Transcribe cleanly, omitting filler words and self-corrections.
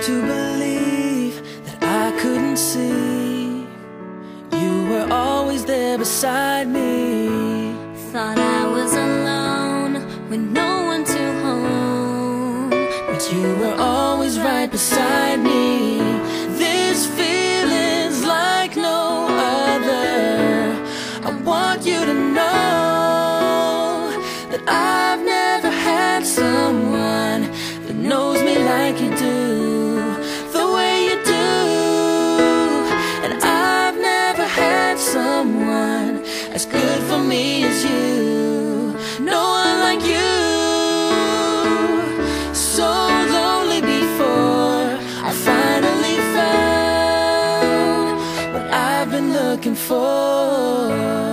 to believe that I couldn't see you were always there beside me. Thought I was alone with no one to hold, but you were always right beside me. This feeling's like no other. I want you to know that I've never had someone that knows me like you do, the way you do. And I've never had someone as good for me as you. No one like you. So lonely before I finally found what I've been looking for.